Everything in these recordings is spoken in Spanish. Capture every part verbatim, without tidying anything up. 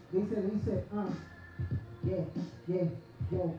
Dice, dice, ah, yeah, yeah, yo.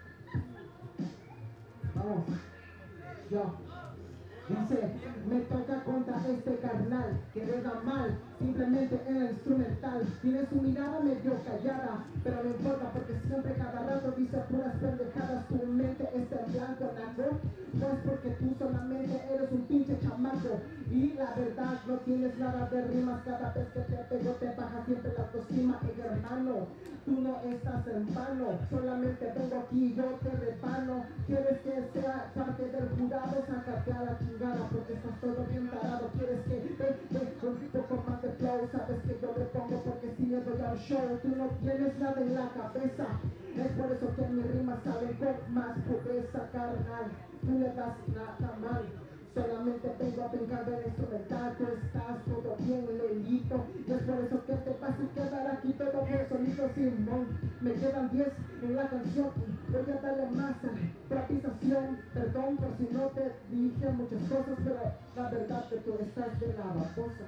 Vamos, yo. Dice, me toca contra este carnal que veda mal, simplemente en el instrumental. Tiene su mirada medio callada, pero no importa porque siempre cada rato dice puras pendejadas. Tu mente está en blanco, naco, pues porque tú solamente eres un pinche chamaco. Y la verdad no tienes nada de rimas, cada vez que te pego te baja siempre la autoestima. Y hermano, tú no estás en vano, solamente vengo aquí y yo te repano. Quieres que sea parte del jurado, sácate a la chingada porque estás todo bien tarado. Quieres que te dé un poco más de flow, sabes que yo le pongo porque si le doy al show. Tú no tienes nada en la cabeza, es por eso que mis rimas salen con más pobreza, carnal. Tú le das nada mal, solamente vengo a brincar del instrumental. Tú estás todo bien lelito, y es por eso que te vas a quedar aquí todo bien solito, Simón. Me quedan diez en la canción, voy a darle más improvisación. Perdón por si no te dije muchas cosas, pero la verdad que tú estás de la babosa.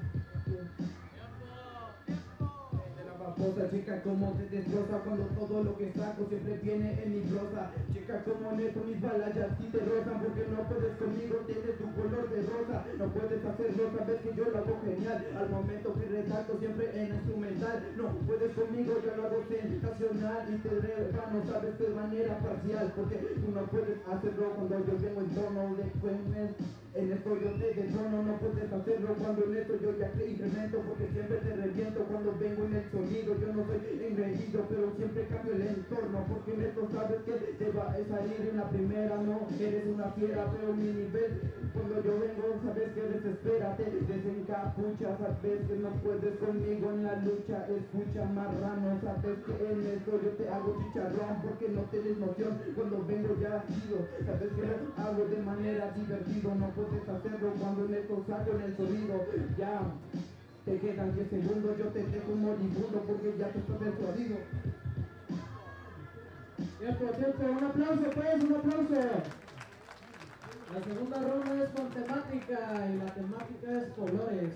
Babosa, chica, como te destroza cuando todo lo que saco siempre viene en mi prosa. Chica, como neto mis balas ya sí te rozan, porque no puedes conmigo, tienes tu color de rosa. No puedes hacerlo, sabes que yo lo hago genial. Al momento que redacto siempre en instrumental. No puedes conmigo, yo lo hago sensacional y te rebano, sabes, de manera parcial, porque tú no puedes hacerlo cuando yo tengo el tono de pues, en esto yo te detono. No puedes hacerlo cuando en esto yo ya te incremento, porque siempre te reviento cuando vengo en el sonido. Yo no soy engreído, pero siempre cambio el entorno, porque en esto sabes que te va a salir en la primera. No eres una fiera, pero mi nivel cuando yo vengo sabes que desespérate, desencapucha, sabes que no puedes conmigo en la lucha. Escucha, marrano, sabes que en esto yo te hago chicharrón, porque no tienes noción cuando vengo ya chido. Sabes que lo hago de manera divertido, no puedes hacerlo cuando en esto saco en el sonido. Ya te quedan diez segundos, yo te dejo moribundo porque ya te estás persuadido. Tiempo, tiempo, un aplauso pues, un aplauso. La segunda ronda es con temática y la temática es colores.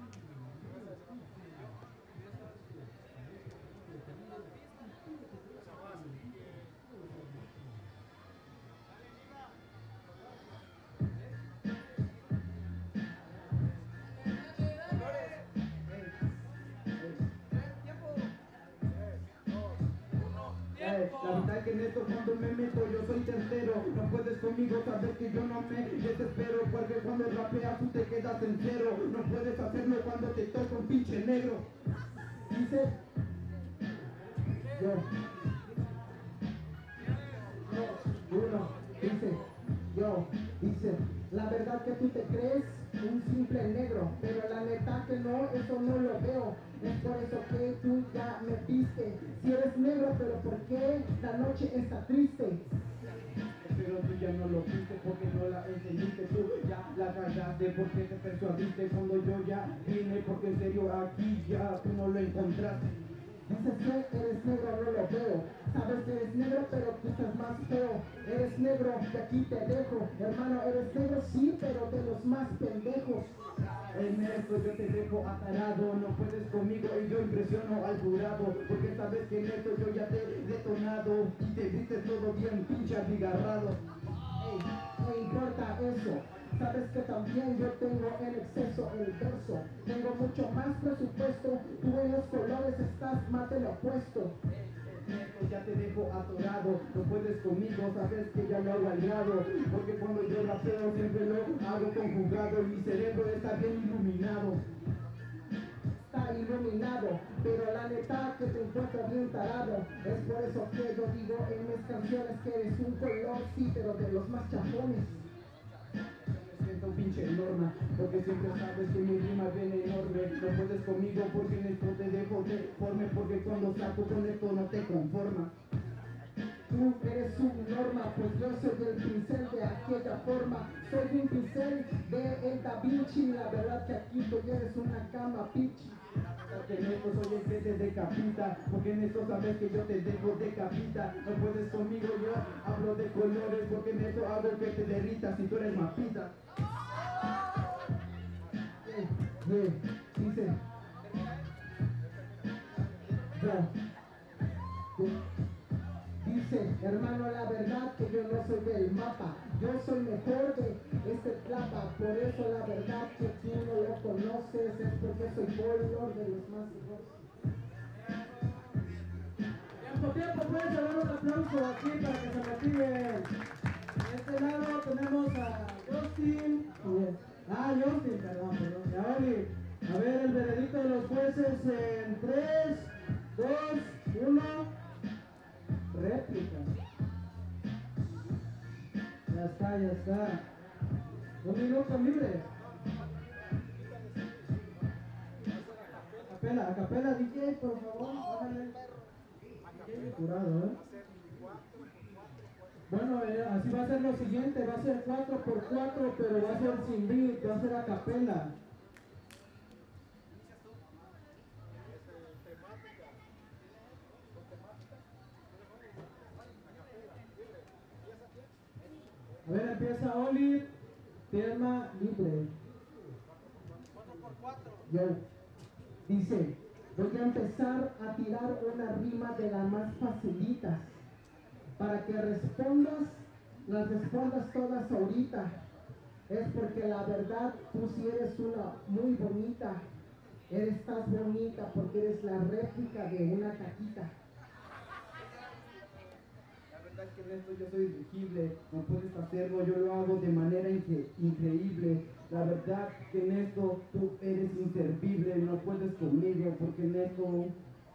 La verdad que en esto cuando me meto yo soy tercero. No puedes conmigo, sabes que yo no me desespero, porque cuando rapeas tú te quedas en cero. No puedes hacerlo cuando te toca un pinche negro. Dice yo, no, uno, dice yo, dice, la verdad que tú te crees un simple negro, pero la neta que no, eso no lo veo. Es por eso que tú ya me viste. Si eres negro, pero ¿por qué la noche está triste? Pero tú ya no lo viste porque no la entendiste. Tú ya la cagaste porque te persuadiste cuando yo ya vine, porque en serio aquí ya tú no lo encontraste. Dices que eres negro, no lo veo. Sabes que eres negro, pero tú estás más feo. Eres negro, y aquí te dejo. Hermano, eres negro, sí, pero de los más pendejos. En esto yo te dejo atarado, no puedes conmigo y yo impresiono al jurado, porque sabes que en esto yo ya te he detonado y te viste todo bien pinche abigarrado. Ey, no importa eso, sabes que también yo tengo en exceso el verso. Tengo mucho más presupuesto, tú en los colores estás más de lo opuesto. Ya te dejo atorado, no puedes conmigo, sabes que ya lo hago al grado, porque cuando yo rapeo siempre lo hago conjugado y mi cerebro está bien iluminado. Está iluminado, pero la neta que te encuentras bien tarado. Es por eso que yo digo en mis canciones que eres un color, sí, pero de los más chafones. Siento pinche norma, porque siempre sabes que mi rima viene enorme. No puedes conmigo porque en esto te dejo deforme, porque cuando saco con esto no te conformas. Tú eres un norma, pues yo soy el pincel de aquella forma. Soy un pincel de el Da Vinci, la verdad que aquí tú eres una cama pichi. Porque en esto soy el que te decapita, porque en esto sabes que yo te dejo decapita. No puedes conmigo, yo hablo de colores, porque en esto hago que te derritas si tú eres mapita. Yeah, yeah, dice yo, Yo. Dice, hermano, la verdad que yo no soy del mapa, yo soy mejor de este plapa, por eso la verdad que tú no lo conoces es porque soy color de los más hijos. Tiempo, tiempo, pueden dar un aplauso aquí para que se motiven. De este lado tenemos a Justin. Ah, Justin, perdón, perdón. Y a Oli. A ver el veredicto de los jueces en tres, dos, uno. Réplica. Ya está, ya está. Un minuto libre. Acapela, acapela, D J, por favor, bájale. Curado, ¿eh? Bueno, eh, así va a ser lo siguiente, va a ser cuatro por cuatro, pero va a ser sin beat, va a ser a capela. A ver, empieza Oli, tema libre. Yo. Dice, voy a empezar a tirar una rima de las más facilitas, para que respondas, las respondas todas ahorita. Es porque la verdad, tú sí eres una muy bonita. Eres tan bonita porque eres la réplica de una caquita. La verdad es que en esto yo soy elegible, no puedes hacerlo, yo lo hago de manera incre increíble. La verdad que en esto tú eres inservible, no puedes conmigo porque en esto...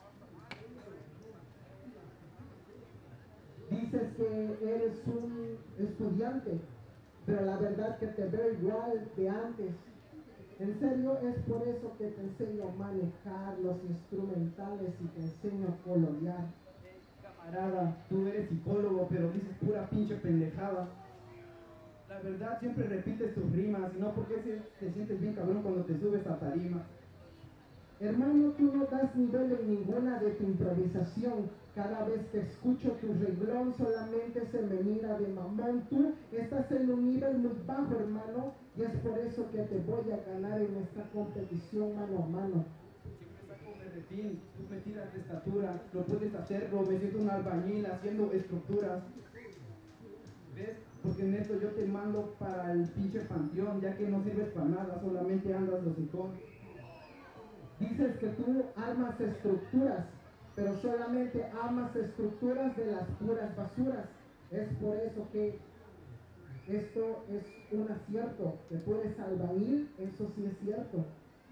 Dices que eres un estudiante, pero la verdad que te veo igual de antes. En serio, es por eso que te enseño a manejar los instrumentales y te enseño a colorear. Camarada, tú eres psicólogo, pero dices pura pinche pendejada. La verdad, siempre repites tus rimas, y no porque te sientes bien cabrón cuando te subes a tarima. Hermano, tú no das nivel en ninguna de tu improvisación. Cada vez que escucho tu reglón solamente se me mira de mamón. Tú estás en un nivel muy bajo, hermano, y es por eso que te voy a ganar en esta competición mano a mano. Siempre saco berretín, tú me tiras de estatura, no puedes hacerlo, me siento un albañil haciendo estructuras. ¿Ves? Porque en esto yo te mando para el pinche panteón, ya que no sirves para nada, solamente andas los hijos. Dices que tú armas estructuras, pero solamente amas estructuras de las puras basuras. Es por eso que esto es un acierto. Que tú eres albañil, eso sí es cierto.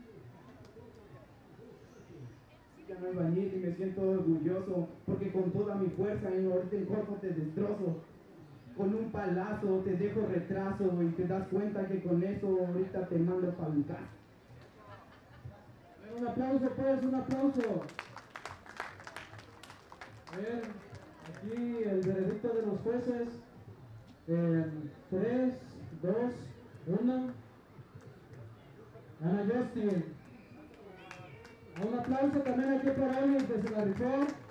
Ya no albañil y me siento orgulloso, porque con toda mi fuerza y ahorita en corto te destrozo. Con un palazo te dejo retraso y te das cuenta que con eso ahorita te mando para mi casa. Un aplauso, pues, un aplauso. A ver, aquí el veredicto de los jueces. En tres, dos, uno. Gana Justin. Un aplauso también aquí para Oli, que se la rifó.